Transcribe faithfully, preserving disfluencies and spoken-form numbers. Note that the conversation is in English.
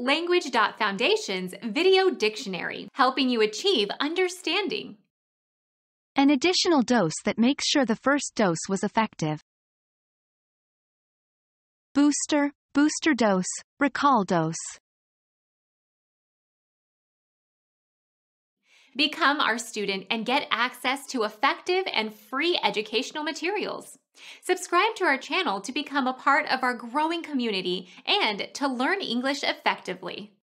Language dot Foundation's Video Dictionary, helping you achieve understanding. An additional dose that makes sure the first dose was effective. Booster, booster dose, recall dose. Become our student and get access to effective and free educational materials. Subscribe to our channel to become a part of our growing community and to learn English effectively.